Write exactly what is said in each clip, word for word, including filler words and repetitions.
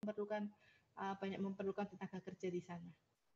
memerlukan uh, banyak memerlukan tenaga kerja di sana.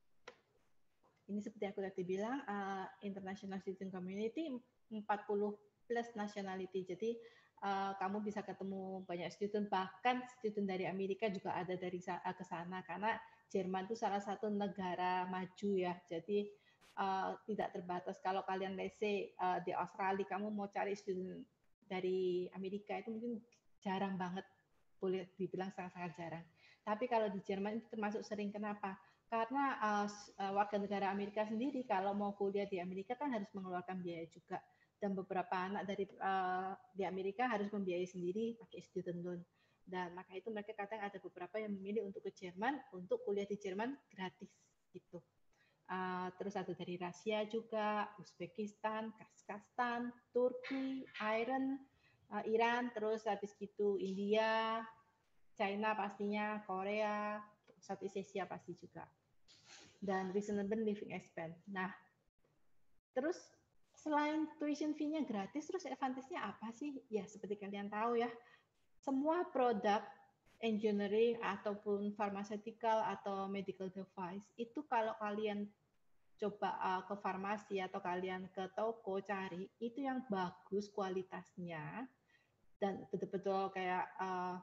Ini seperti aku tadi bilang, uh, International Student Community empat puluh plus nationality. Jadi uh, kamu bisa ketemu banyak student, bahkan student dari Amerika juga ada dari uh, ke sana karena Jerman itu salah satu negara maju ya. Jadi uh, tidak terbatas. Kalau kalian let's say uh, di Australia kamu mau cari student dari Amerika itu mungkin jarang banget, boleh dibilang sangat-sangat jarang. Tapi kalau di Jerman itu termasuk sering. Kenapa? Karena uh, warga negara Amerika sendiri kalau mau kuliah di Amerika kan harus mengeluarkan biaya juga, dan beberapa anak dari uh, di Amerika harus membiayai sendiri pakai student loan, dan maka itu mereka kadang ada beberapa yang memilih untuk ke Jerman untuk kuliah di Jerman gratis gitu. Uh, terus ada dari Rusia juga, Uzbekistan, Kazakhstan, Turki, Iran, uh, Iran, terus habis gitu India, China pastinya, Korea, Southeast Asia pasti juga. Dan reasonable living expense. Nah, terus selain tuition fee-nya gratis, terus advantage-nya apa sih? Ya, seperti kalian tahu ya, semua produk engineering ataupun pharmaceutical atau medical device, itu kalau kalian coba uh, ke farmasi atau kalian ke toko cari, itu yang bagus kualitasnya, dan betul-betul kayak uh,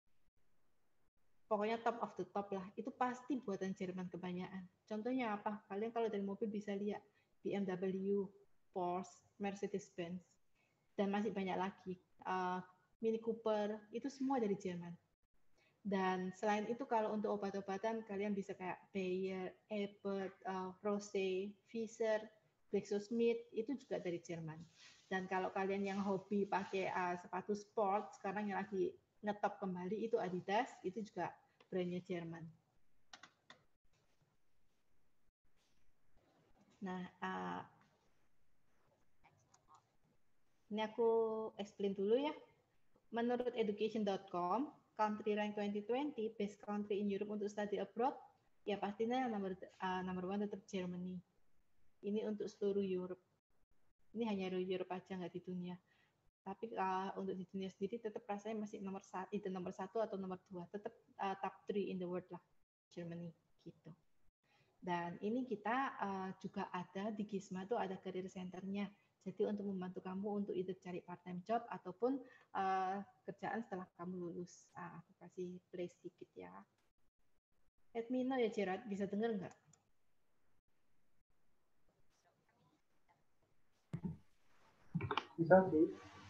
pokoknya top of the top lah, itu pasti buatan Jerman kebanyakan. Contohnya apa? Kalian kalau dari mobil bisa lihat B M W, Porsche, Mercedes-Benz, dan masih banyak lagi. Uh, Mini Cooper, itu semua dari Jerman. Dan selain itu kalau untuk obat-obatan, kalian bisa kayak Bayer, Abbott, uh, Rose, Pfizer, GlaxoSmith, itu juga dari Jerman. Dan kalau kalian yang hobi pakai uh, sepatu sport, sekarang yang lagi ngetop kembali itu Adidas, itu juga brandnya Jerman. Nah, uh, ini aku explain dulu ya. Menurut education dot com, country rank twenty twenty, best country in Europe untuk study abroad, ya pastinya nomor uh, nomor one tetap Germany. Ini untuk seluruh Europe. Ini hanya Europe aja, nggak di dunia. Tapi uh, untuk di dunia sendiri tetap rasanya masih nomor satu, itu nomor satu atau nomor dua, tetap uh, top three in the world lah, Germany gitu. Dan ini kita uh, juga ada di Gisma itu ada career centernya. Jadi untuk membantu kamu untuk itu cari part time job ataupun uh, kerjaan setelah kamu lulus. Uh, aku kasih play sedikit ya. Let me know ya Gerard, bisa dengar nggak? Bisa sih.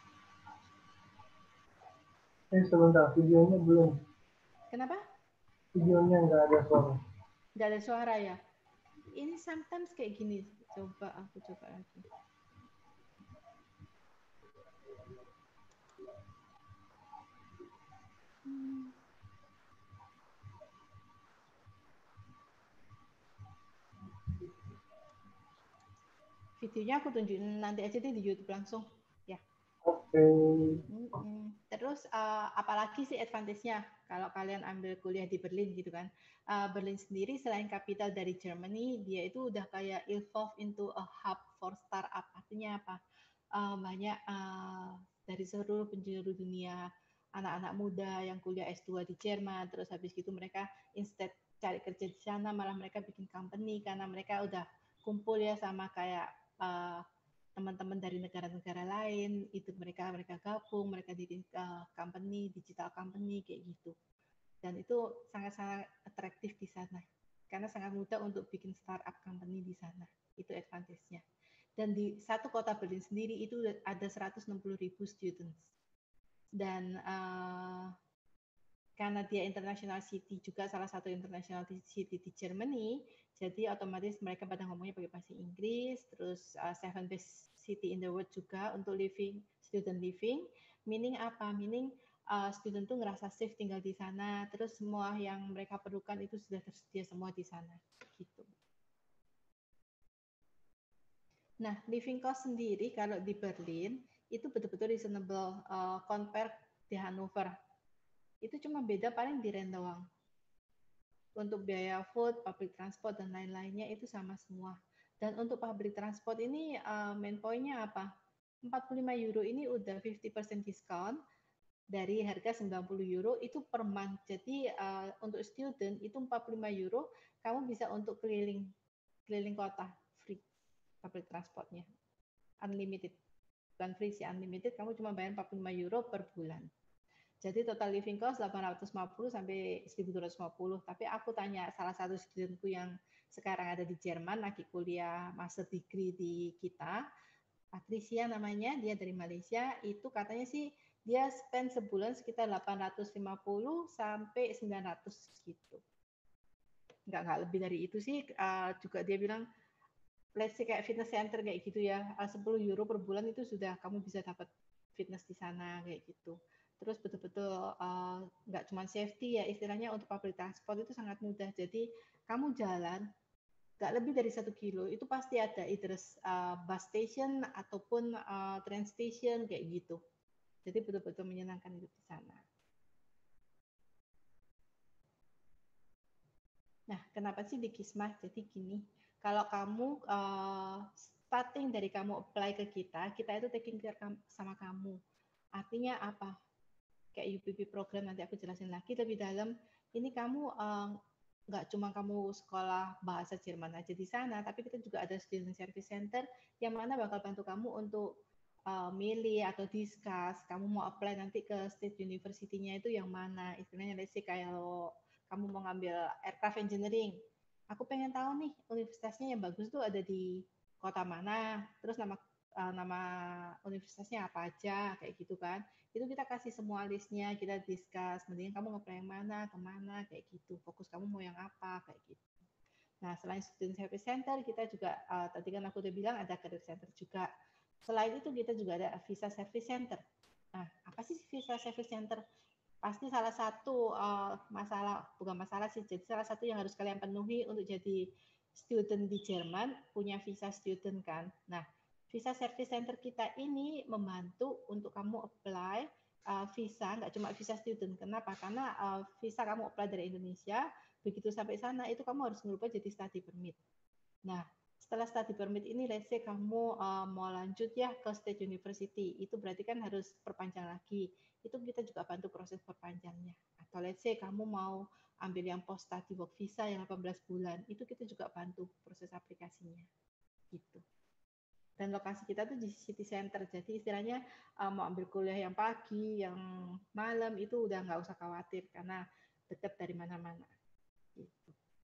Eh sebentar, videonya belum. Kenapa? Videonya nggak ada suara. Nggak ada suara ya? Ini sometimes kayak gini. Coba aku coba lagi. Hmm. Videonya aku tunjukin nanti aja deh di YouTube langsung ya. Oke. Okay. Mm-mm. Terus uh, apalagi sih advantage-nya kalau kalian ambil kuliah di Berlin gitu kan? Uh, Berlin sendiri selain kapital dari Germany, dia itu udah kayak evolve into a hub for startup. Artinya apa? Uh, banyak uh, dari seluruh penjuru dunia anak-anak muda yang kuliah S dua di Jerman, terus habis itu mereka instead cari kerja di sana, malah mereka bikin company karena mereka udah kumpul ya sama kayak uh, teman-teman dari negara-negara lain, itu mereka mereka gabung, mereka di uh, company, digital company kayak gitu. Dan itu sangat-sangat atraktif di sana. Karena sangat mudah untuk bikin startup company di sana. Itu advantage-nya. Dan di satu kota Berlin sendiri itu ada seratus enam puluh ribu students. Dan uh, karena dia international city juga, salah satu international city di Germany, jadi otomatis mereka pada ngomongnya pakai bahasa Inggris, terus uh, seven best city in the world juga untuk living, student living, meaning apa? Meaning uh, student tuh ngerasa safe tinggal di sana, terus semua yang mereka perlukan itu sudah tersedia semua di sana, gitu. Nah, living cost sendiri kalau di Berlin itu betul-betul reasonable, uh, compare di Hanover. Itu cuma beda paling di rent doang. Untuk biaya food, public transport, dan lain-lainnya itu sama semua. Dan untuk public transport ini uh, main point-nya apa? empat puluh lima euro ini udah lima puluh persen diskon, dari harga sembilan puluh euro itu per month. Jadi uh, untuk student itu empat puluh lima euro, kamu bisa untuk keliling keliling kota free public transportnya, unlimited. Bukan free sih, unlimited, kamu cuma bayar empat puluh lima euro per bulan. Jadi total living cost delapan ratus lima puluh sampai seribu dua ratus lima puluh. Tapi aku tanya salah satu studentku yang sekarang ada di Jerman, lagi kuliah master degree di kita, Patricia namanya, dia dari Malaysia, itu katanya sih dia spend sebulan sekitar delapan ratus lima puluh sampai sembilan ratus gitu. Nggak, nggak lebih dari itu sih. Uh, juga dia bilang, let's say kayak fitness center kayak gitu ya, uh, sepuluh euro per bulan itu sudah kamu bisa dapat fitness di sana kayak gitu. Terus betul-betul uh, nggak cuma safety ya, istilahnya untuk public transport itu sangat mudah. Jadi kamu jalan, nggak lebih dari satu kilo, itu pasti ada either uh, bus station ataupun uh, train station kayak gitu. Jadi betul-betul menyenangkan hidup di sana. Nah, kenapa sih di Kisma? Jadi gini, kalau kamu uh, starting dari kamu apply ke kita, kita itu taking care sama kamu. Artinya apa? Kayak U P P program, nanti aku jelasin lagi lebih dalam. Ini kamu uh, nggak cuma kamu sekolah bahasa Jerman aja di sana, tapi kita juga ada student service center yang mana bakal bantu kamu untuk uh, milih atau discuss kamu mau apply nanti ke state university-nya itu yang mana. Istilahnya let's say kayak kamu mau ngambil aircraft engineering, aku pengen tahu nih universitasnya yang bagus tuh ada di kota mana, terus nama uh, nama universitasnya apa aja kayak gitu kan. Itu kita kasih semua listnya, kita discuss, mendingan kamu nge-apply yang mana, kemana, kayak gitu. Fokus kamu mau yang apa, kayak gitu. Nah, selain student service center, kita juga, uh, tadi kan aku udah bilang ada career center juga. Selain itu, kita juga ada visa service center. Nah, apa sih visa service center? Pasti salah satu uh, masalah, bukan masalah sih, jadi salah satu yang harus kalian penuhi untuk jadi student di Jerman, punya visa student kan. Nah, visa service center kita ini membantu untuk kamu apply uh, visa, nggak cuma visa student. Kenapa? Karena uh, visa kamu apply dari Indonesia, begitu sampai sana itu kamu harus merubah jadi study permit. Nah, setelah study permit ini, let's say kamu uh, mau lanjut ya ke state university, itu berarti kan harus perpanjang lagi. Itu kita juga bantu proses perpanjangnya. Atau let's say kamu mau ambil yang post study work visa yang delapan belas bulan, itu kita juga bantu proses aplikasinya. Gitu. Dan lokasi kita tuh di city center, jadi istilahnya uh, mau ambil kuliah yang pagi, yang malam, itu udah nggak usah khawatir karena dekat dari mana-mana. Gitu.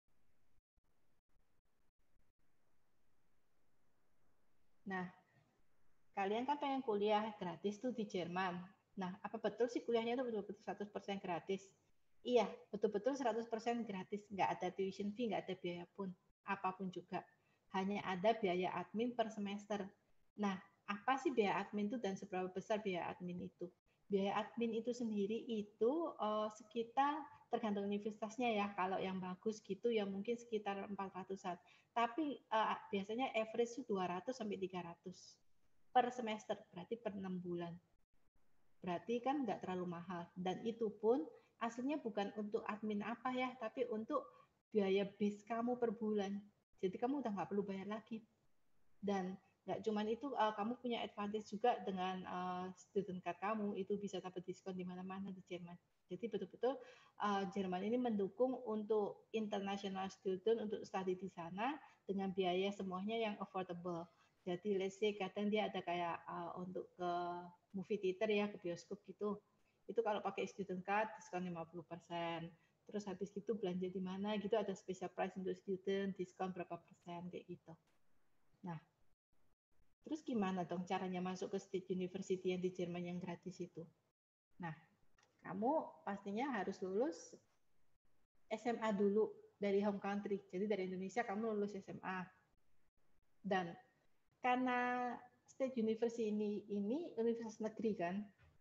Nah, kalian kan pengen kuliah gratis tuh di Jerman. Nah, apa betul sih kuliahnya itu betul-betul seratus persen gratis? Iya, betul-betul seratus persen gratis. Nggak ada tuition fee, nggak ada biaya pun, apapun juga. Hanya ada biaya admin per semester. Nah, apa sih biaya admin itu dan seberapa besar biaya admin itu? Biaya admin itu sendiri itu uh, sekitar tergantung universitasnya ya. Kalau yang bagus gitu ya mungkin sekitar empat ratusan. Tapi uh, biasanya average itu dua ratus sampai tiga ratus per semester, berarti per enam bulan. Berarti kan nggak terlalu mahal. Dan itu pun aslinya bukan untuk admin apa ya, tapi untuk biaya bis kamu per bulan. Jadi kamu udah nggak perlu bayar lagi. Dan nggak cuman itu, uh, kamu punya advantage juga dengan uh, student card kamu, itu bisa dapat diskon di mana-mana di Jerman. Jadi betul-betul uh, Jerman ini mendukung untuk international student untuk study di sana dengan biaya semuanya yang affordable. Jadi let's say kadang dia ada kayak uh, untuk ke movie theater ya, ke bioskop gitu. Itu kalau pakai student card diskon lima puluh persen. Terus habis itu belanja di mana gitu ada special price untuk student, diskon berapa persen kayak gitu. Nah, terus gimana dong caranya masuk ke state university yang di Jerman yang gratis itu? Nah, kamu pastinya harus lulus S M A dulu dari home country. Jadi dari Indonesia kamu lulus S M A. Dan karena state university ini ini universitas negeri kan,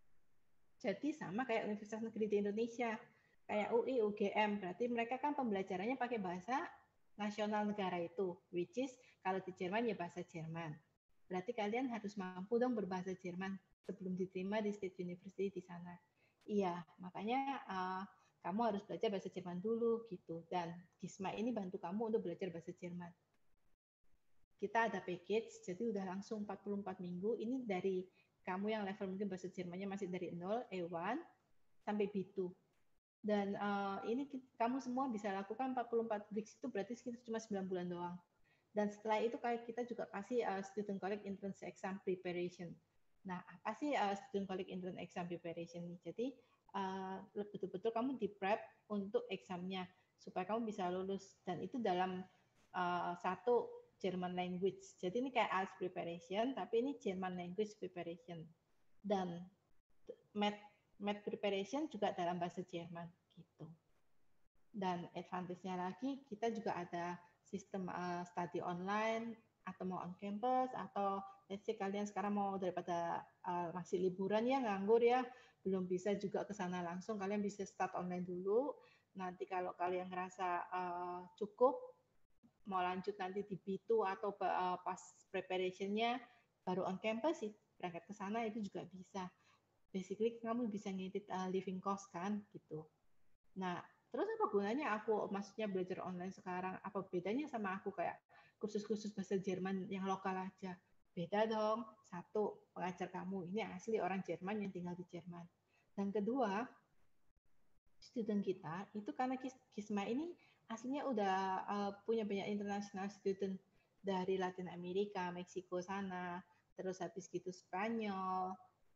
jadi sama kayak universitas negeri di Indonesia, kayak U I, U G M, berarti mereka kan pembelajarannya pakai bahasa nasional negara itu, which is kalau di Jerman ya bahasa Jerman. Berarti kalian harus mampu dong berbahasa Jerman sebelum diterima di state university di sana. Iya, makanya uh, kamu harus belajar bahasa Jerman dulu gitu. Dan Kisma ini bantu kamu untuk belajar bahasa Jerman. Kita ada package, jadi udah langsung empat puluh empat minggu. Ini dari kamu yang level mungkin bahasa Jermannya masih dari nol, A satu, sampai B dua. Dan uh, ini kamu semua bisa lakukan empat puluh empat weeks, itu berarti sekitar cuma sembilan bulan doang. Dan setelah itu kita juga kasih uh, Student Colleague Entrance Exam Preparation. Nah, apa sih uh, Student Colleague Entrance Exam Preparation ini? Jadi, uh, betul-betul kamu di-prep untuk examnya, supaya kamu bisa lulus. Dan itu dalam uh, satu German language. Jadi ini kayak I E L T S preparation, tapi ini German language preparation. Dan math, math preparation juga dalam bahasa Jerman gitu. Dan advantage-nya lagi, kita juga ada sistem uh, study online atau mau on campus, atau let's say kalian sekarang mau daripada uh, masih liburan ya, nganggur ya, belum bisa juga ke sana langsung, kalian bisa start online dulu. Nanti kalau kalian ngerasa uh, cukup, mau lanjut nanti di B dua atau uh, pas preparation-nya baru on campus sih, berangkat ke sana itu juga bisa. Basically kamu bisa ngedit uh, living cost kan gitu. Nah, terus apa gunanya aku maksudnya belajar online sekarang? Apa bedanya sama aku kayak kursus-kursus bahasa Jerman yang lokal aja? Beda dong. Satu, pengajar kamu ini asli orang Jerman yang tinggal di Jerman. Dan kedua, student kita itu karena Kisma ini aslinya udah uh, punya banyak international student dari Latin Amerika, Meksiko sana, terus habis gitu Spanyol,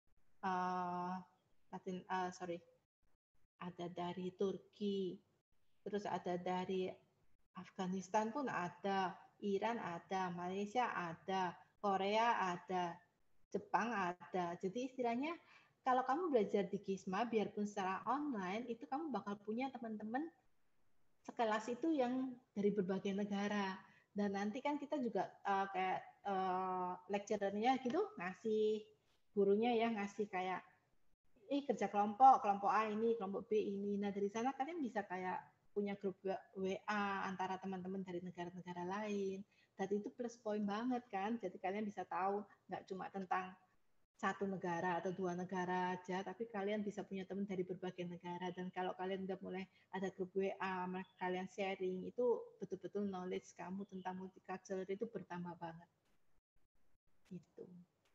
uh, Latin, uh, sorry, ada dari Turki, terus ada dari Afghanistan pun ada, Iran ada, Malaysia ada, Korea ada, Jepang ada. Jadi istilahnya kalau kamu belajar di Kisma, biarpun secara online, itu kamu bakal punya teman-teman sekelas itu yang dari berbagai negara. Dan nanti kan kita juga uh, kayak uh, lecturer-nya gitu ngasih, gurunya ya ngasih kayak, ih kerja kelompok, kelompok A ini, kelompok B ini. Nah dari sana kalian bisa kayak punya grup W A antara teman-teman dari negara-negara lain. Dan itu plus poin banget kan. Jadi kalian bisa tahu nggak cuma tentang satu negara atau dua negara aja, tapi kalian bisa punya teman dari berbagai negara. Dan kalau kalian udah mulai ada grup W A, kalian sharing, itu betul-betul knowledge kamu tentang multicultural itu bertambah banget. Gitu.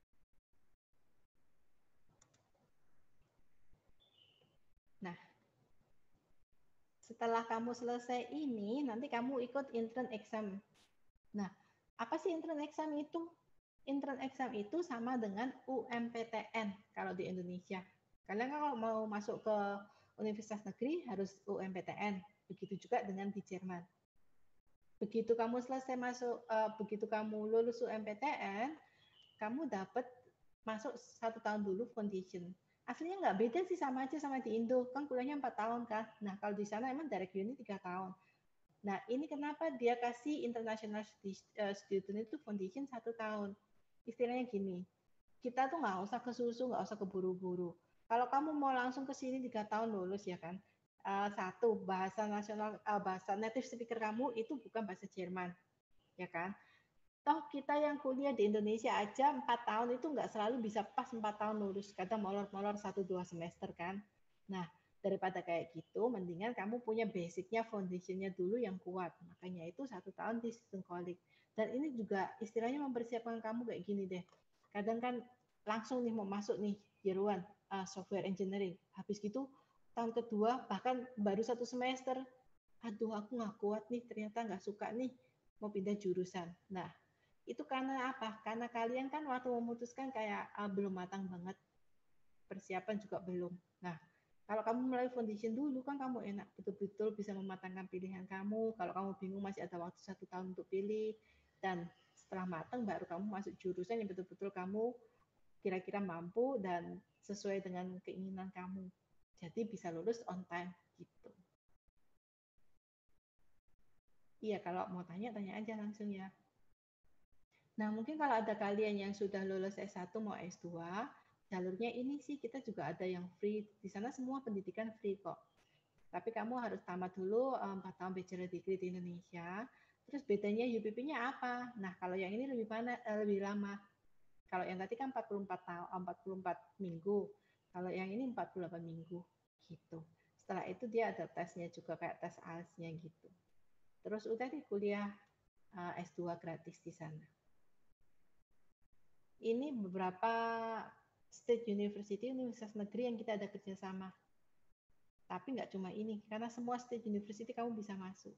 Nah, setelah kamu selesai ini, nanti kamu ikut entrance exam. Nah, apa sih entrance exam itu? Entrance exam itu sama dengan U M P T N kalau di Indonesia. Kalian kalau mau masuk ke universitas negeri harus U M P T N. Begitu juga dengan di Jerman. Begitu kamu selesai masuk, uh, begitu kamu lulus U M P T N, kamu dapat masuk satu tahun dulu foundation. Aslinya nggak beda sih, sama aja sama di Indo. Kan kuliahnya empat tahun kan. Nah, kalau di sana emang direct uni tiga tahun. Nah, ini kenapa dia kasih international student itu foundation satu tahun. Istilahnya gini, kita tuh nggak usah kesusu, nggak usah keburu-buru. Kalau kamu mau langsung ke sini tiga tahun lulus ya kan, uh, satu, bahasa nasional, uh, bahasa native speaker kamu itu bukan bahasa Jerman, ya kan? Toh kita yang kuliah di Indonesia aja empat tahun itu nggak selalu bisa pas empat tahun lulus. Kadang molor-molor satu dua semester kan. Nah, daripada kayak gitu, mendingan kamu punya basicnya, foundationnya dulu yang kuat. Makanya itu satu tahun di Student Colleague. Dan ini juga istilahnya mempersiapkan kamu kayak gini deh. Kadang kan langsung nih mau masuk nih year one, uh, software engineering. Habis gitu tahun kedua bahkan baru satu semester, aduh aku nggak kuat nih, ternyata nggak suka nih, mau pindah jurusan. Nah, itu karena apa? Karena kalian kan waktu memutuskan kayak uh, belum matang banget, persiapan juga belum. Nah, kalau kamu mulai foundation dulu kan kamu enak, betul-betul bisa mematangkan pilihan kamu. Kalau kamu bingung masih ada waktu satu tahun untuk pilih, dan setelah matang baru kamu masuk jurusan yang betul-betul kamu kira-kira mampu dan sesuai dengan keinginan kamu. Jadi bisa lulus on time gitu. Iya, kalau mau tanya, tanya aja langsung ya. Nah, mungkin kalau ada kalian yang sudah lulus S satu mau S dua, jalurnya ini sih kita juga ada yang free. Di sana semua pendidikan free kok. Tapi kamu harus tamat dulu empat tahun bachelor degree di Indonesia. Terus bedanya U P P-nya apa? Nah, kalau yang ini lebih mana, lebih lama. Kalau yang tadi kan empat puluh empat tahun, empat puluh empat minggu. Kalau yang ini empat puluh delapan minggu gitu. Setelah itu dia ada tesnya juga kayak tes A L S nya gitu. Terus udah di kuliah uh, S dua gratis di sana. Ini beberapa state university, universitas negeri yang kita ada kerjasama. Tapi nggak cuma ini, karena semua state university kamu bisa masuk.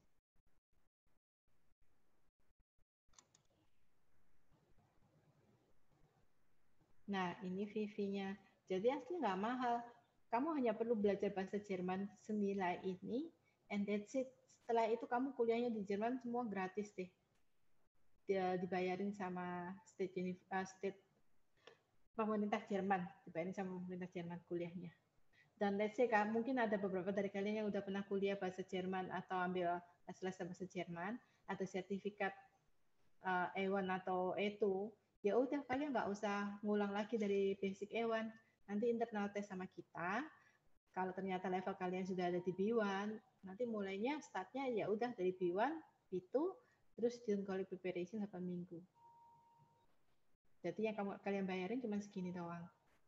Nah, ini V V-nya. Jadi asli nggak mahal. Kamu hanya perlu belajar bahasa Jerman senilai ini, and that's it. Setelah itu kamu kuliahnya di Jerman semua gratis deh. Dia dibayarin sama state, uh, state pemerintah Jerman, dibayarin sama pemerintah Jerman kuliahnya. Dan let's say mungkin ada beberapa dari kalian yang udah pernah kuliah bahasa Jerman atau ambil les bahasa Jerman, ada sertifikat uh, E satu atau E dua, ya udah kalian nggak usah ngulang lagi dari basic E satu. Nanti internal test sama kita. Kalau ternyata level kalian sudah ada di B satu, nanti mulainya startnya ya udah dari B satu, B dua, terus student quality preparation delapan minggu. Jadi yang kamu, kalian bayarin cuma segini doang.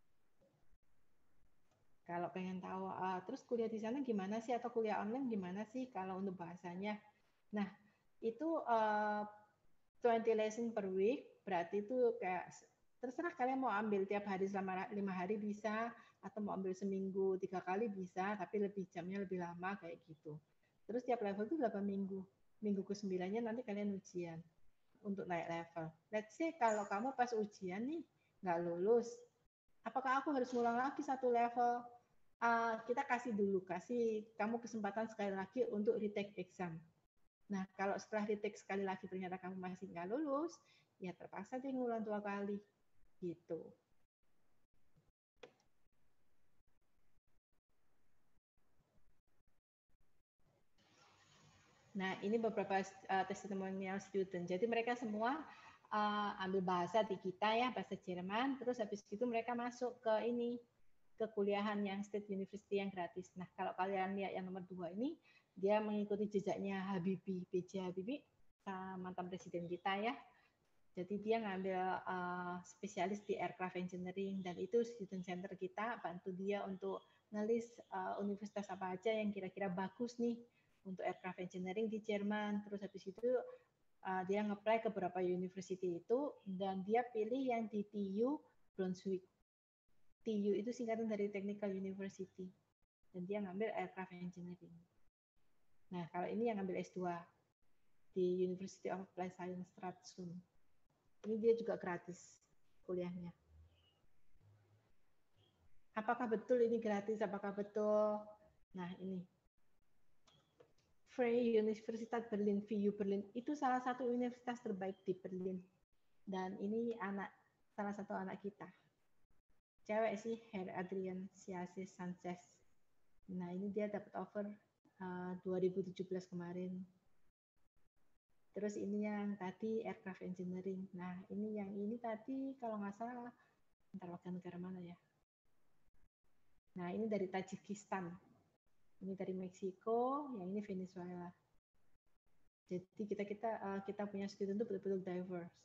Kalau pengen tahu, uh, terus kuliah di sana gimana sih, atau kuliah online gimana sih kalau untuk bahasanya? Nah, itu uh, twenty lesson per week, berarti itu kayak terserah kalian mau ambil tiap hari selama lima hari bisa, atau mau ambil seminggu tiga kali bisa, tapi lebih jamnya lebih lama kayak gitu. Terus tiap level itu delapan minggu. Minggu ke sembilannya nanti kalian ujian untuk naik level. Let's say kalau kamu pas ujian nih nggak lulus, apakah aku harus ngulang lagi satu level? Uh, kita kasih dulu, kasih kamu kesempatan sekali lagi untuk retake exam. Nah, kalau setelah retake sekali lagi ternyata kamu masih nggak lulus, ya terpaksa deh ngulang dua kali. Gitu. Nah, ini beberapa uh, testimonial student. Jadi mereka semua uh, ambil bahasa di kita ya, bahasa Jerman, terus habis itu mereka masuk ke ini, ke kuliahan yang State University yang gratis. Nah, kalau kalian lihat yang nomor dua ini, dia mengikuti jejaknya Habibie, B J Habibie, mantan presiden kita ya. Jadi dia ngambil uh, spesialis di aircraft engineering, dan itu student center kita bantu dia untuk ngelis uh, universitas apa aja yang kira-kira bagus nih untuk aircraft engineering di Jerman. Terus habis itu uh, dia nge-apply ke beberapa university itu, dan dia pilih yang di T U Brunswick. T U itu singkatan dari Technical University, dan dia ngambil aircraft engineering. Nah, kalau ini yang ngambil S dua di University of Applied Science Stralsund. Ini dia juga gratis kuliahnya. Apakah betul ini gratis? Apakah betul? Nah, ini. Freie Universität Berlin, V U Berlin, itu salah satu universitas terbaik di Berlin. Dan ini anak salah satu anak kita. Cewek sih, Herr Adrian Siasis Sanchez. Nah, ini dia dapat offer uh, dua ribu tujuh belas kemarin. Terus ini yang tadi aircraft engineering. Nah, ini yang ini tadi kalau nggak salah, entar warga negara mana ya? Nah, ini dari Tajikistan. Ini dari Meksiko, yang ini Venezuela. Jadi kita kita uh, kita punya student itu betul-betul diverse.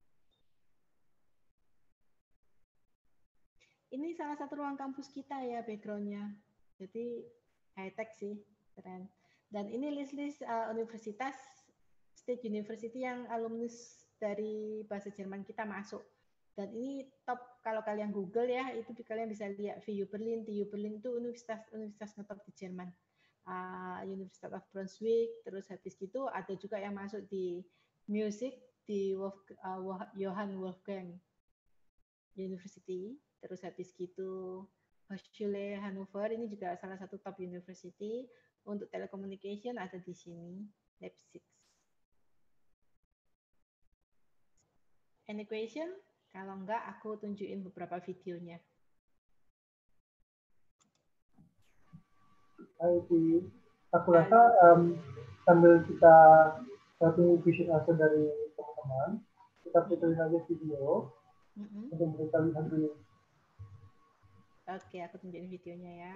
Ini salah satu ruang kampus kita ya backgroundnya. Jadi high tech sih, keren. Dan ini list-list uh, universitas State University yang alumnus dari bahasa Jerman kita masuk. Dan ini top, kalau kalian Google ya, itu kalian bisa lihat V U Berlin, T U Berlin itu universitas universitas ngetop di Jerman. Uh, University of Brunswick, terus habis gitu ada juga yang masuk di music di Wolf, uh, Johann Wolfgang University. Terus habis gitu Hochschule Hannover, ini juga salah satu top university. Untuk telecommunication ada di sini, Leipzig. Any question? Kalau enggak, aku tunjukin beberapa videonya. Hai, aku rasa um, sambil kita satu vision answer dari teman-teman, kita puterin aja video mm-hmm. untuk mereka lihat dulu. Oke, aku tunjukin videonya ya.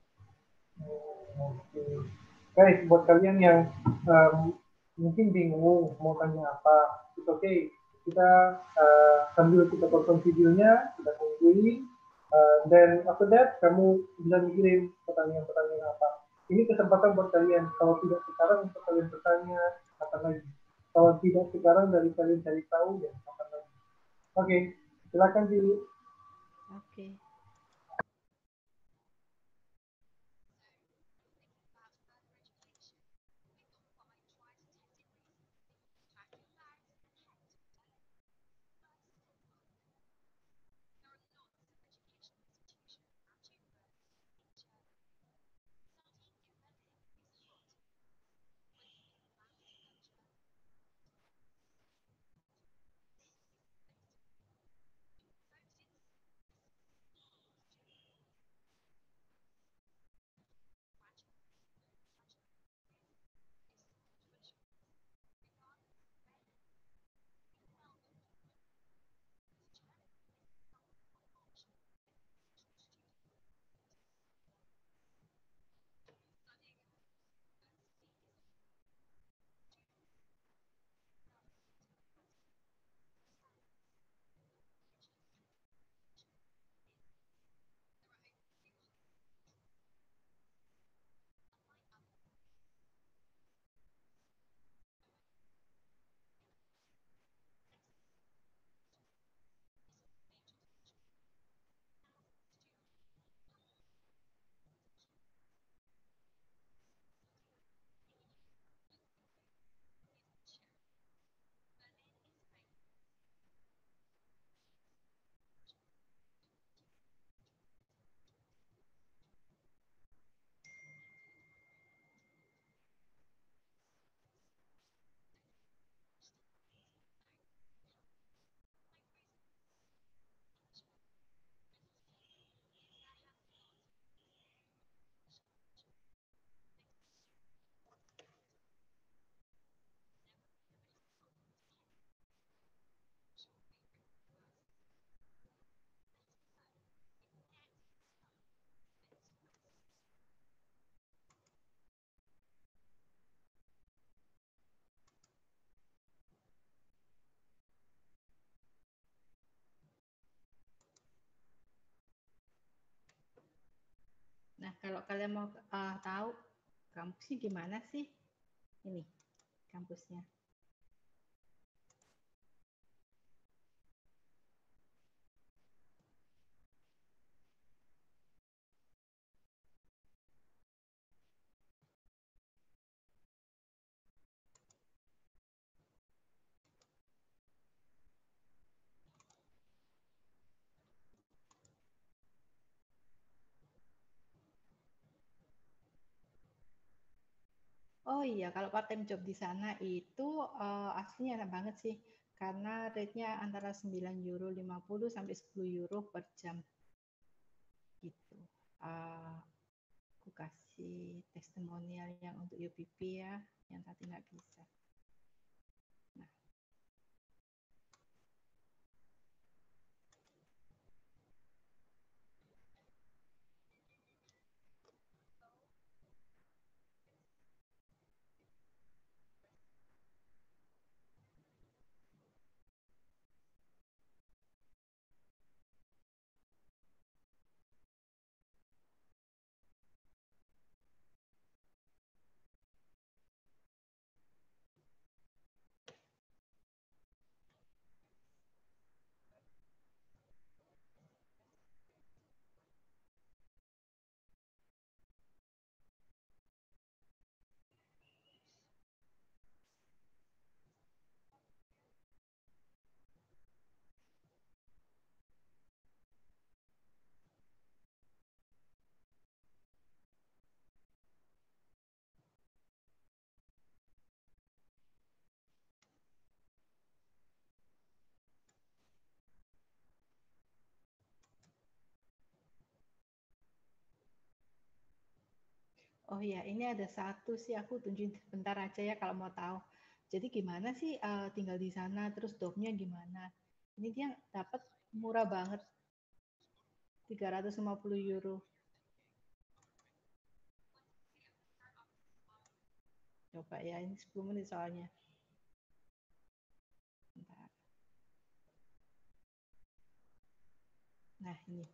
Oke, okay. Guys, buat kalian yang um, mungkin bingung mau tanya apa, itu oke. Okay. Kita uh, sambil kita tonton videonya, kita tungguin, uh, dan after that kamu bisa mikirin pertanyaan-pertanyaan apa. Ini kesempatan buat kalian. Kalau tidak sekarang untuk kalian bertanya, kapan lagi? Kalau tidak sekarang dari kalian cari tahu, ya kapan lagi? Oke, okay. Silakan Ji. Oke. Okay. kalau kalian mau uh, tahu kampusnya gimana sih? Ini kampusnya. Oh iya, kalau part time job di sana itu uh, aslinya enak banget sih, karena rate-nya antara sembilan euro lima puluh sampai sepuluh euro per jam. Gitu. Uh, aku kasih testimonial yang untuk U P P ya, yang tadi nggak bisa. Nah. Oh iya, ini ada satu sih aku tunjukin bentar aja ya kalau mau tahu. Jadi gimana sih uh, tinggal di sana, terus dormnya gimana? Ini dia dapat murah banget, tiga ratus lima puluh euro. Coba ya, ini sepuluh menit soalnya. Bentar. Nah, ini.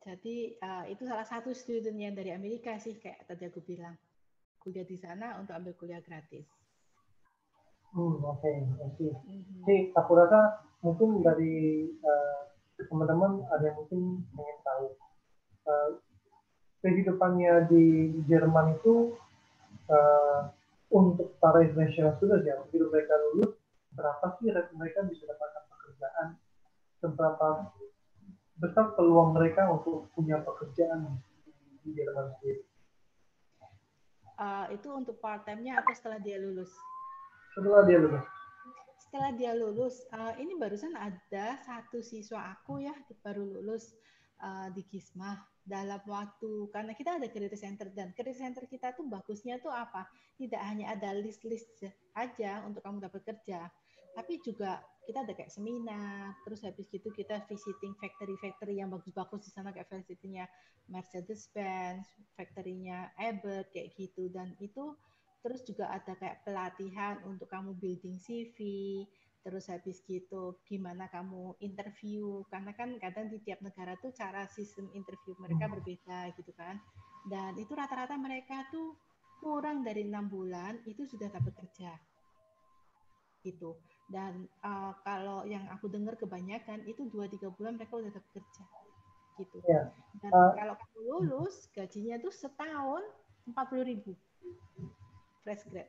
Jadi uh, itu salah satu student yang dari Amerika sih, kayak tadi aku bilang, kuliah di sana untuk ambil kuliah gratis. Hmm, oke, okay, oke. Mm-hmm. Jadi aku rasa mungkin dari uh, teman-teman ada yang mungkin ingin tahu uh, kehidupannya di Jerman itu uh, untuk para international students ya, begitu mereka lulus, berapa sih mereka bisa dapatkan pekerjaan, seberapa besar peluang mereka untuk punya pekerjaan di Jerman sendiri? Uh, itu untuk part time-nya atau setelah dia lulus? Setelah dia lulus. Setelah dia lulus, uh, ini barusan ada satu siswa aku ya, baru lulus uh, di Gisma dalam waktu, karena kita ada career center, dan career center kita tuh bagusnya tuh apa? Tidak hanya ada list-list aja untuk kamu dapat kerja, tapi juga kita ada kayak seminar, terus habis gitu kita visiting factory-factory yang bagus-bagus di sana, kayak factory-nya Mercedes-Benz, factory-nya Ebert, kayak gitu. Dan itu terus juga ada kayak pelatihan untuk kamu building C V, terus habis gitu gimana kamu interview, karena kan kadang di tiap negara tuh cara sistem interview mereka berbeda gitu kan. Dan itu rata-rata mereka tuh kurang dari enam bulan itu sudah dapat kerja gitu. Dan uh, kalau yang aku dengar kebanyakan itu dua tiga bulan mereka udah dapat kerja gitu. Ya. Dan Uh, kalau kamu lulus gajinya tuh setahun empat puluh ribu fresh grad.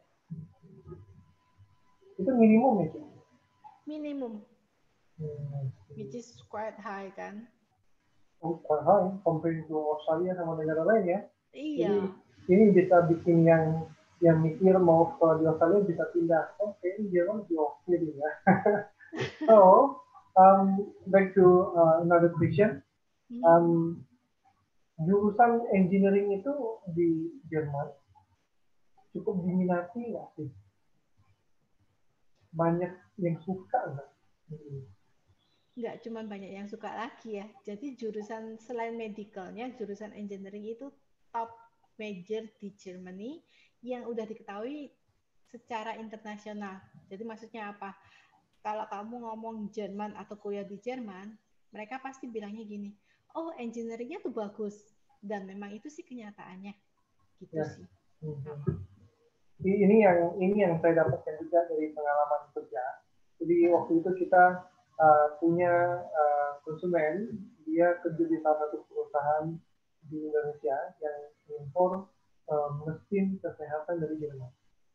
Itu minimum ya? Minimum. Hmm. Which is quite high kan? Oh, quite high compared to Australia sama negara lain ya. Iya. Jadi ini bisa bikin yang yang mikir mau sekolah di Australia bisa pindah. Oke, okay, Jerman di Australia ya. So, um, back to uh, another question. Um, jurusan engineering itu di Jerman cukup diminati nggak sih? Banyak yang suka nggak? Hmm. Nggak cuma banyak yang suka lagi ya. Jadi jurusan selain medicalnya, jurusan engineering itu top major di Germany yang udah diketahui secara internasional. Jadi maksudnya apa? Kalau kamu ngomong Jerman atau kuliah di Jerman, mereka pasti bilangnya gini, oh engineeringnya tuh bagus. Dan memang itu sih kenyataannya. Gitu Ya. sih. Hmm. Ini yang ini yang saya dapatkan juga dari pengalaman kerja. Jadi waktu itu kita uh, punya uh, konsumen, dia kerja di salah satu perusahaan di Indonesia yang impor uh, mesin kesehatan dari Jerman.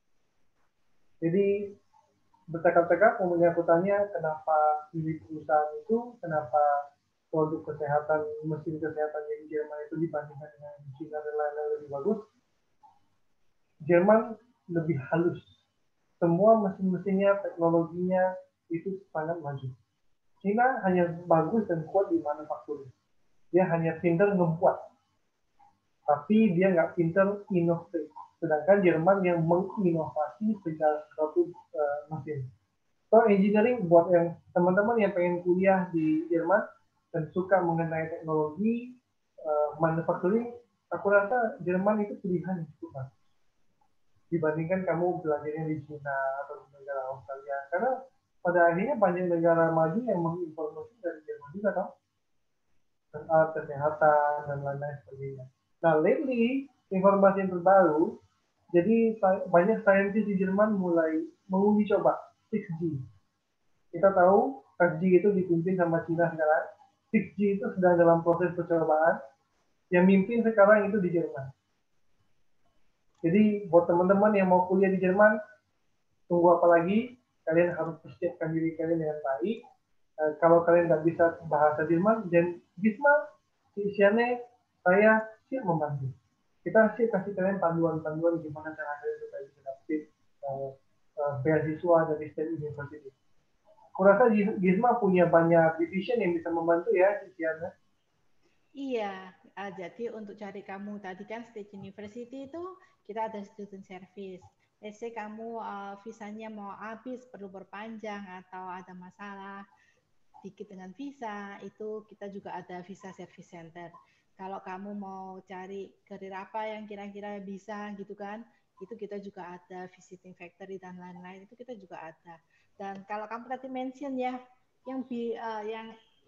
Jadi bercakap-cakap, kemudian aku tanya kenapa pilih perusahaan itu, kenapa produk kesehatan, mesin kesehatan di Jerman itu dibandingkan dengan China dan lain-lain lebih bagus. Jerman lebih halus. Semua mesin-mesinnya, teknologinya itu sangat maju. China hanya bagus dan kuat di manufaktur. Dia hanya pintar ngebuat. Tapi dia nggak pintar inovasi. Sedangkan Jerman yang menginovasi segala sesuatu uh, mesin. So, engineering buat yang teman-teman yang pengen kuliah di Jerman dan suka mengenai teknologi, uh, manufacturing, aku rasa Jerman itu pilihan yang cukup bagus dibandingkan kamu belajarnya di China atau di negara Australia. Karena pada akhirnya banyak negara maju yang mengimpor mesin dari Jerman juga, kan? Kesehatan dan lain-lain sebagainya. Nah, lately informasi yang terbaru, jadi banyak saintis di Jerman mulai menguji coba six G. Kita tahu five G itu dipimpin sama China sekarang. six G itu sedang dalam proses percobaan. Yang mimpin sekarang itu di Jerman. Jadi buat teman-teman yang mau kuliah di Jerman, tunggu apa lagi? Kalian harus persiapkan diri kalian dengan baik. Uh, kalau kalian nggak bisa bahasa Jerman, dan Gisma, isiannya saya siap membantu. Kita siap kasih kalian panduan-panduan gimana cara kalian supaya bisa dapat uh, uh, beasiswa dari State University. Kurasa Gisma punya banyak division yang bisa membantu ya, isiannya. Iya, uh, jadi untuk cari kamu tadi kan State University itu kita ada student service. Let's say kamu uh, visanya mau habis, perlu berpanjang atau ada masalah dikit dengan visa, itu kita juga ada visa service center. Kalau kamu mau cari karir apa yang kira-kira bisa gitu kan, itu kita juga ada visiting factory dan lain-lain, itu kita juga ada. Dan kalau kamu tadi mention ya, yang bi, uh, yang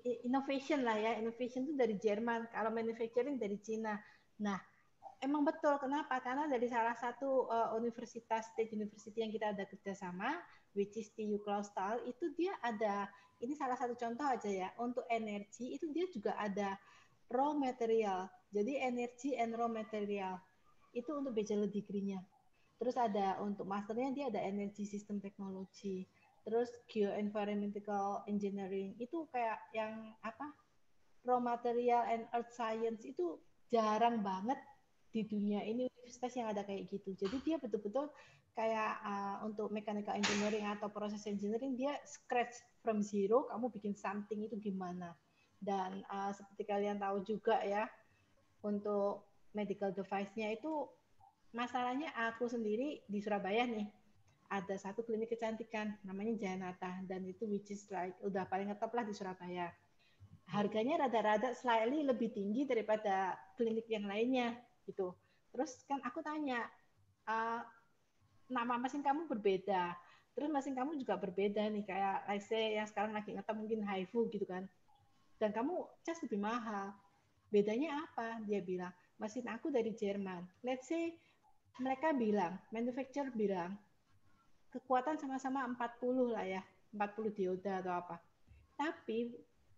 innovation lah ya, innovation itu dari Jerman, kalau manufacturing dari Cina. Nah, emang betul, kenapa? Karena dari salah satu uh, universitas, state university yang kita ada kerjasama, which is T U Clausthal, itu dia ada, ini salah satu contoh aja ya, untuk energi itu dia juga ada raw material, jadi energy and raw material, itu untuk bachelor degree-nya. Terus ada untuk masternya dia ada energy system technology. Terus geoenvironmental engineering itu kayak yang apa? Raw material and earth science itu jarang banget di dunia ini universitas yang ada kayak gitu. Jadi dia betul-betul kayak uh, untuk mechanical engineering atau proses engineering dia scratch from zero, kamu bikin something itu gimana. Dan uh, seperti kalian tahu juga ya, untuk medical device-nya itu masalahnya aku sendiri di Surabaya nih, ada satu klinik kecantikan namanya Janata, dan itu which is like udah paling ngetop lah di Surabaya. Harganya rada-rada slightly lebih tinggi daripada klinik yang lainnya gitu. Terus kan aku tanya, uh, nama mesin kamu berbeda, terus mesin kamu juga berbeda nih, kayak like say yang sekarang lagi ngetop mungkin Haifu gitu kan, dan kamu cas lebih mahal. Bedanya apa? Dia bilang, mesin aku dari Jerman. Let's say mereka bilang, manufacturer bilang, kekuatan sama-sama empat puluh lah ya, empat puluh dioda atau apa. Tapi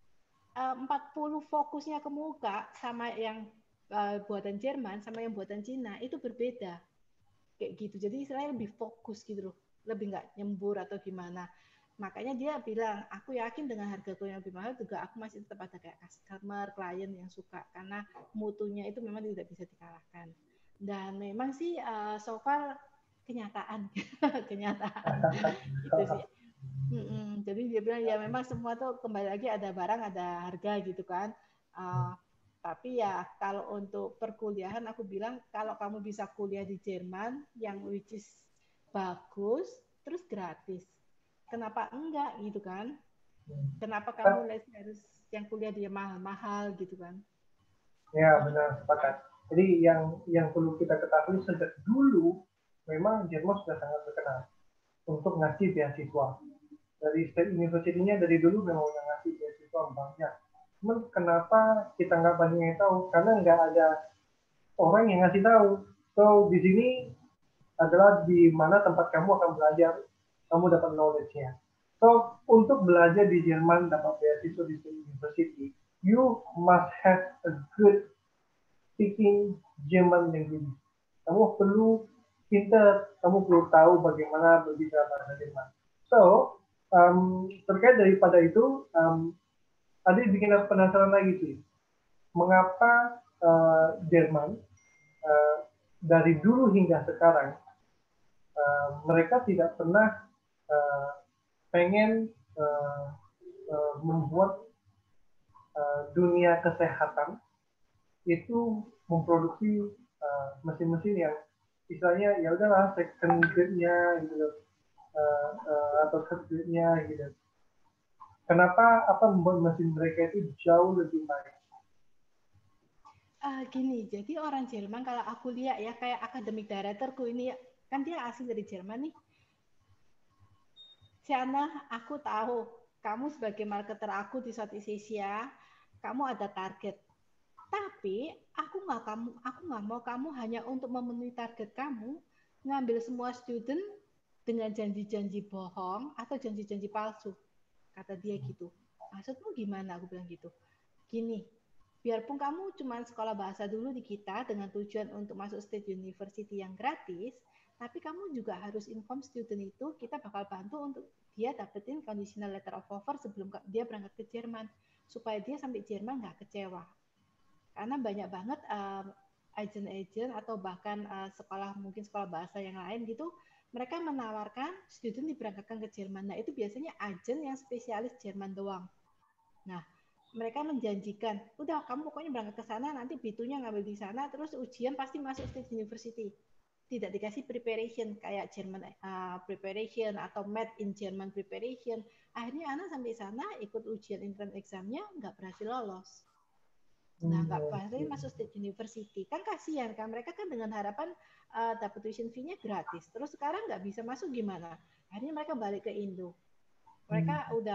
uh, empat puluh fokusnya ke muka sama yang uh, buatan Jerman sama yang buatan Cina itu berbeda. Kayak gitu. Jadi istilahnya lebih fokus gitu loh. Lebih nggak nyembur atau gimana. Makanya dia bilang, aku yakin dengan hargaku yang lebih mahal juga aku masih tetap ada kayak customer, klien yang suka. Karena mutunya itu memang tidak bisa dikalahkan. Dan memang sih uh, so far kenyataan, kenyataan itu sih. Mm-mm. Jadi dia bilang ya memang semua tuh kembali lagi ada barang, ada harga gitu kan. Uh, tapi ya kalau untuk perkuliahan aku bilang kalau kamu bisa kuliah di Jerman yang which is bagus, terus gratis, kenapa enggak gitu kan? Kenapa kamu harus yang kuliah dia mahal-mahal gitu kan? Ya benar, sepakat. Jadi yang yang perlu kita ketahui sejak dulu memang Jerman sudah sangat terkenal untuk ngasih beasiswa. Dari state university-nya dari dulu memang udah ngasih beasiswa banyak. Cuman kenapa kita nggak banyak yang tahu? Karena nggak ada orang yang ngasih tahu. So di sini adalah di mana tempat kamu akan belajar, kamu dapat knowledge-nya. So untuk belajar di Jerman dapat beasiswa di state university, you must have a good speaking German language. Kamu perlu pintar, kamu perlu tahu bagaimana berbicara bahasa Jerman. So, um, terkait daripada itu, um, ada bikin aku penasaran lagi sih. Mengapa uh, Jerman uh, dari dulu hingga sekarang uh, mereka tidak pernah uh, pengen uh, uh, membuat uh, dunia kesehatan itu memproduksi uh, mesin-mesin yang istilahnya ya udahlah second grade-nya gitu uh, uh, atau third grade-nya gitu. Kenapa apa membuat mesin mereka itu jauh lebih baik? Uh, gini, jadi orang Jerman kalau aku lihat ya kayak akademik directorku ini kan dia asli dari Jerman nih. Siana, aku tahu kamu sebagai marketer aku di Southeast Asia, kamu ada target. Tapi aku nggak kamu, aku nggak mau kamu hanya untuk memenuhi target kamu ngambil semua student dengan janji-janji bohong atau janji-janji palsu. Kata dia gitu. Maksudmu gimana? Aku bilang gitu. Gini, biarpun kamu cuma sekolah bahasa dulu di kita dengan tujuan untuk masuk state university yang gratis, tapi kamu juga harus inform student itu kita bakal bantu untuk dia dapetin conditional letter of offer sebelum dia berangkat ke Jerman supaya dia sampai Jerman nggak kecewa. Karena banyak banget um, agent-agent atau bahkan uh, sekolah mungkin sekolah bahasa yang lain gitu, mereka menawarkan student diberangkatkan ke Jerman. Nah itu biasanya agent yang spesialis Jerman doang. Nah mereka menjanjikan, udah kamu pokoknya berangkat ke sana, nanti B two-nya ngambil di sana, terus ujian pasti masuk state university. Tidak dikasih preparation kayak German uh, preparation atau Math in German preparation. Akhirnya anak sampai sana ikut ujian entrance exam-nya nggak berhasil lolos. Nah, nggak pasti masuk state university. Kan kasihan kan, mereka kan dengan harapan uh, dapat tuition fee-nya gratis. Terus sekarang nggak bisa masuk gimana? Akhirnya mereka balik ke Indo. Mereka hmm. udah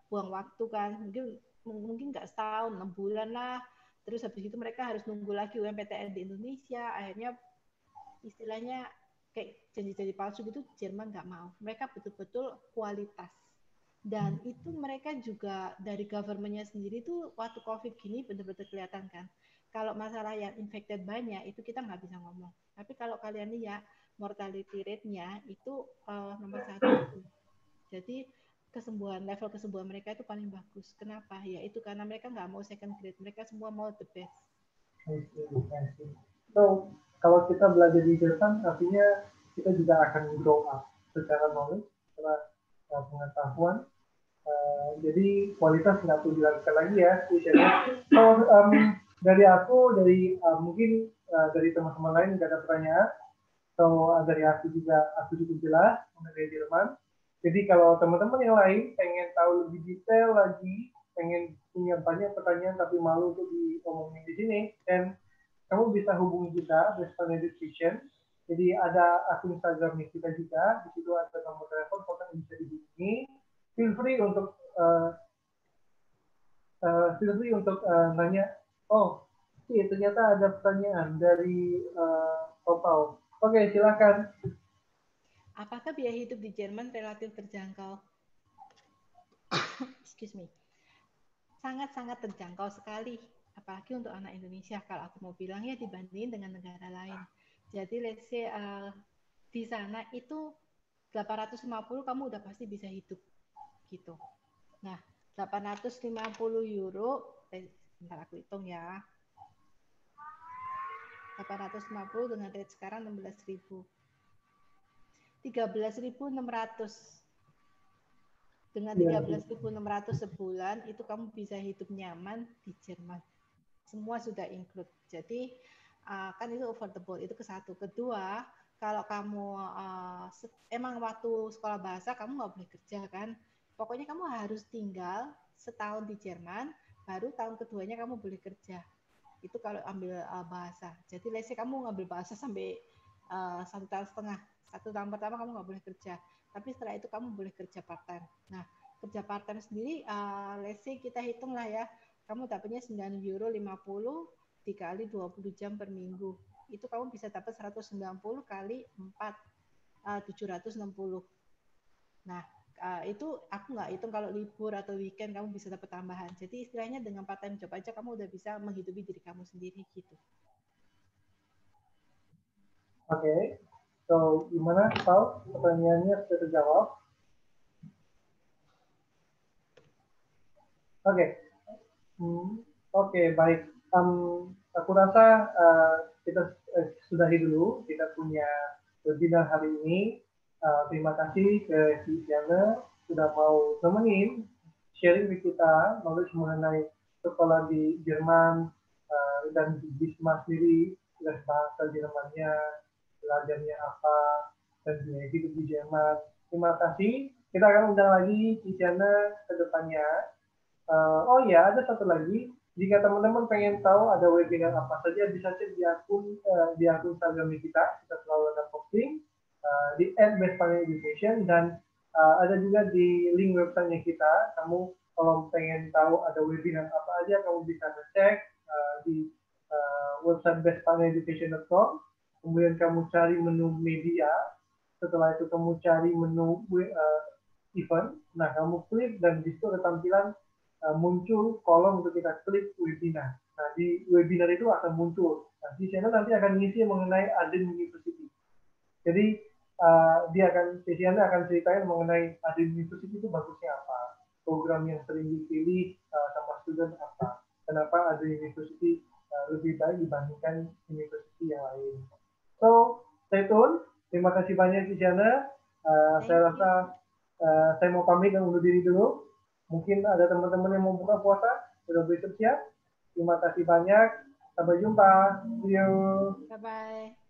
buang waktu kan, mungkin mungkin nggak setahun, enam bulan lah. Terus habis itu mereka harus nunggu lagi U M P T N di Indonesia. Akhirnya istilahnya kayak janji-janji palsu gitu, Jerman nggak mau. Mereka betul-betul kualitas. Dan itu mereka juga dari government-nya sendiri tuh waktu COVID gini benar-benar kelihatan kan. Kalau masalah yang infected banyak, itu kita nggak bisa ngomong. Tapi kalau kalian lihat, mortality rate-nya itu uh, nomor satu. Jadi kesembuhan, level kesembuhan mereka itu paling bagus. Kenapa? Ya itu karena mereka nggak mau second grade, mereka semua mau the best. I see, I see. So, kalau kita belajar di Jerman, artinya kita juga akan grow up secara knowledge, secara uh, pengetahuan. Uh, jadi kualitas nggak perlu dilakukan lagi ya. So, um, dari aku, dari uh, mungkin uh, dari teman-teman lain nggak ada pertanyaan. So, uh, dari aku juga, aku cukup jelas mengenai Jerman. Jadi kalau teman-teman yang lain pengen tahu lebih detail lagi, pengen punya banyak pertanyaan tapi malu untuk diomongin di sini, dan kamu bisa hubungi kita, Western Education. Jadi ada akun Instagram kita juga, di situ ada nomor telepon, kontak yang bisa dihubungi. Feel free untuk uh, uh, feel free untuk uh, nanya. Oh, sih ternyata ada pertanyaan dari uh, Topau. Oke, silakan. Apakah biaya hidup di Jerman relatif terjangkau? Excuse me. Sangat-sangat terjangkau sekali. Apalagi untuk anak Indonesia. Kalau aku mau bilang ya dibandingin dengan negara lain. Jadi let's say uh, di sana itu delapan ratus lima puluh kamu udah pasti bisa hidup. Gitu. Nah, delapan ratus lima puluh euro, eh, bentar aku hitung ya. delapan ratus lima puluh dengan rate sekarang enam belas ribu. tiga belas ribu enam ratus. Dengan tiga belas ribu enam ratus sebulan, itu kamu bisa hidup nyaman di Jerman. Semua sudah include. Jadi, uh, kan itu affordable, itu ke satu. Kedua, kalau kamu uh, emang waktu sekolah bahasa, kamu nggak boleh kerja kan. Pokoknya kamu harus tinggal setahun di Jerman, baru tahun keduanya kamu boleh kerja. Itu kalau ambil uh, bahasa. Jadi, let's say kamu ngambil bahasa sampai uh, satu tahun setengah. Satu tahun pertama kamu nggak boleh kerja, tapi setelah itu kamu boleh kerja part time. Nah, kerja part time sendiri, uh, let's say kita hitung lah ya, kamu dapatnya sembilan euro lima puluh dikali dua puluh jam per minggu. Itu kamu bisa dapat seratus sembilan puluh kali empat, uh, tujuh ratus enam puluh. Nah, uh, itu aku nggak hitung kalau libur atau weekend kamu bisa dapat tambahan. Jadi istilahnya dengan part time job aja kamu udah bisa menghidupi diri kamu sendiri gitu. Oke. Okay. So, gimana, Paul? Pertanyaannya sudah terjawab? Oke. Okay. Hmm, Oke, okay, baik. Um, aku rasa uh, kita uh, sudahi dulu. Kita punya webinar hari ini. Uh, terima kasih ke Si Diana sudah mau temenin sharing di kita knowledge mengenai sekolah di Jerman uh, dan di Bisma sendiri, les bahasa Jermannya, belajarnya apa, dan biaya hidup di Jerman. Terima kasih. Kita akan undang lagi Tiziana ke depannya. Uh, oh ya, ada satu lagi. Jika teman-teman pengen tahu ada webinar apa saja, bisa cek di akun uh, di akun Instagram kita. Kita selalu ada posting uh, di at Westphalian Education, dan uh, ada juga di link websitenya kita. Kamu kalau pengen tahu ada webinar apa aja, kamu bisa cek uh, di uh, website westphalian education dot com. Kemudian kamu cari menu media, setelah itu kamu cari menu uh, event, nah kamu klik dan di situ ada tampilan uh, muncul kolom untuk kita klik webinar. Nah di webinar itu akan muncul, nah di channel nanti akan ngisi mengenai Aden University. Jadi uh, dia akan, sesiannya akan ceritain mengenai Aden University itu bagusnya apa, program yang sering dipilih uh, sama student apa, kenapa Aden University uh, lebih baik dibandingkan university yang lain. So, stay tune. Terima kasih banyak, Tiziana. Uh, saya rasa uh, saya mau pamit dan undur diri dulu. Mungkin ada teman-teman yang mau buka puasa, sudah bersiap siap. Terima kasih banyak. Sampai jumpa. See you. Bye-bye.